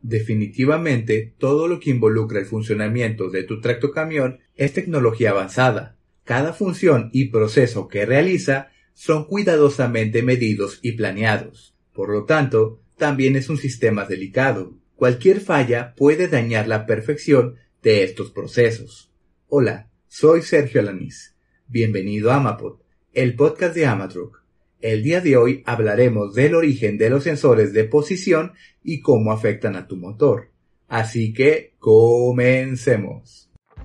Definitivamente, todo lo que involucra el funcionamiento de tu tractocamión es tecnología avanzada. Cada función y proceso que realiza son cuidadosamente medidos y planeados. Por lo tanto, también es un sistema delicado. Cualquier falla puede dañar la perfección de estos procesos. Hola, soy Sergio Alanís. Bienvenido a Amapod, el podcast de Amatruck. El día de hoy hablaremos del origen de los sensores de posición y cómo afectan a tu motor. Así que, comencemos.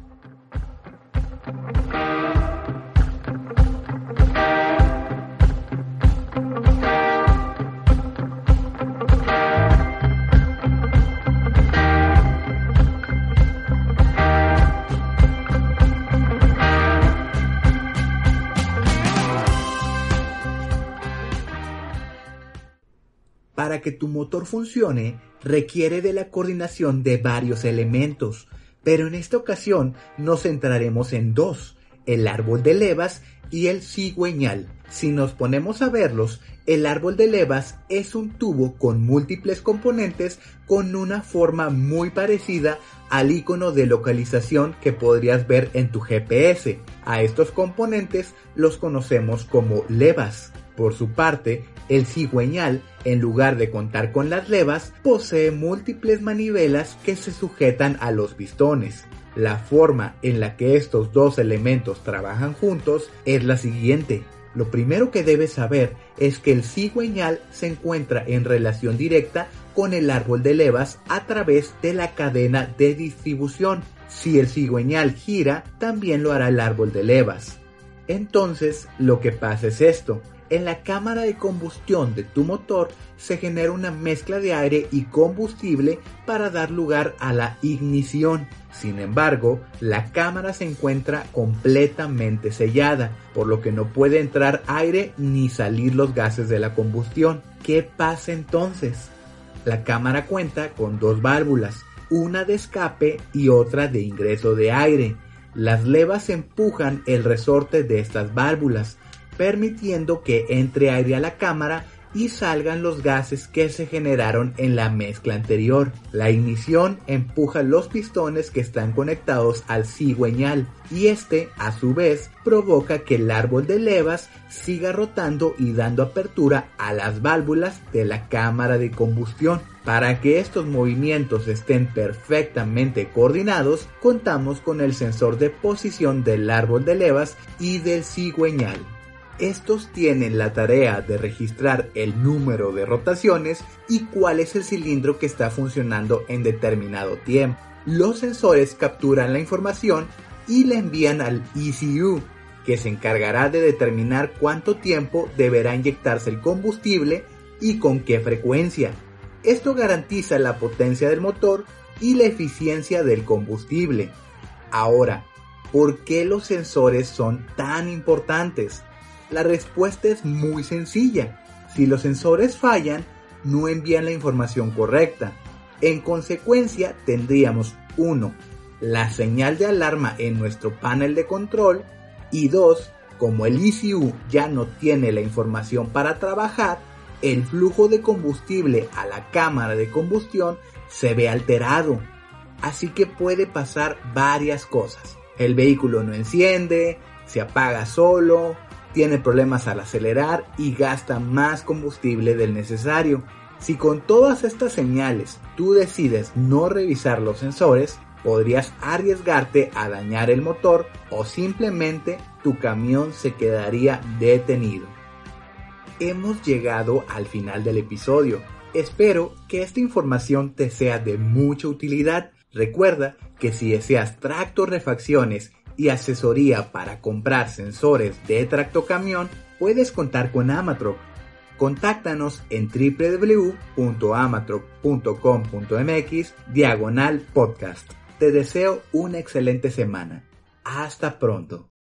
Para que tu motor funcione, requiere de la coordinación de varios elementos, pero en esta ocasión nos centraremos en dos, el árbol de levas y el cigüeñal. Si nos ponemos a verlos, el árbol de levas es un tubo con múltiples componentes con una forma muy parecida al icono de localización que podrías ver en tu GPS. A estos componentes los conocemos como levas. Por su parte, el cigüeñal, en lugar de contar con las levas, posee múltiples manivelas que se sujetan a los pistones. La forma en la que estos dos elementos trabajan juntos es la siguiente. Lo primero que debes saber es que el cigüeñal se encuentra en relación directa con el árbol de levas a través de la cadena de distribución. Si el cigüeñal gira, también lo hará el árbol de levas. Entonces, lo que pasa es esto. En la cámara de combustión de tu motor se genera una mezcla de aire y combustible para dar lugar a la ignición. Sin embargo, la cámara se encuentra completamente sellada, por lo que no puede entrar aire ni salir los gases de la combustión. ¿Qué pasa entonces? La cámara cuenta con dos válvulas, una de escape y otra de ingreso de aire. Las levas empujan el resorte de estas válvulas, permitiendo que entre aire a la cámara y salgan los gases que se generaron en la mezcla anterior. La ignición empuja los pistones que están conectados al cigüeñal y este, a su vez, provoca que el árbol de levas siga rotando y dando apertura a las válvulas de la cámara de combustión. Para que estos movimientos estén perfectamente coordinados, contamos con el sensor de posición del árbol de levas y del cigüeñal. Estos tienen la tarea de registrar el número de rotaciones y cuál es el cilindro que está funcionando en determinado tiempo. Los sensores capturan la información y la envían al ECU, que se encargará de determinar cuánto tiempo deberá inyectarse el combustible y con qué frecuencia. Esto garantiza la potencia del motor y la eficiencia del combustible. Ahora, ¿por qué los sensores son tan importantes? La respuesta es muy sencilla. Si los sensores fallan, no envían la información correcta. En consecuencia, tendríamos 1. La señal de alarma en nuestro panel de control y 2. Como el ECU ya no tiene la información para trabajar, el flujo de combustible a la cámara de combustión se ve alterado. Así que puede pasar varias cosas. El vehículo no enciende, se apaga solo, tiene problemas al acelerar y gasta más combustible del necesario. Si con todas estas señales tú decides no revisar los sensores, podrías arriesgarte a dañar el motor o simplemente tu camión se quedaría detenido. Hemos llegado al final del episodio. Espero que esta información te sea de mucha utilidad. Recuerda que si deseas tractorrefacciones y asesoría para comprar sensores de tractocamión, puedes contar con Amatruck. Contáctanos en www.amatruck.com.mx/podcast. Te deseo una excelente semana. Hasta pronto.